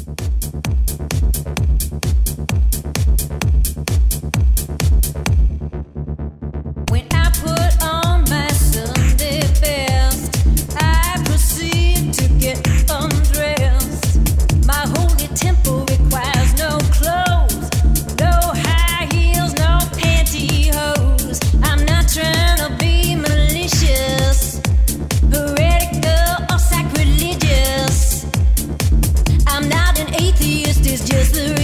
When I put on my Sunday best, I proceed to get undressed. My holy temple requires no clothes, no high heels, no pantyhose. I'm not trying to be malicious, heretical or sacrilegious. I'm not an atheist, it's just the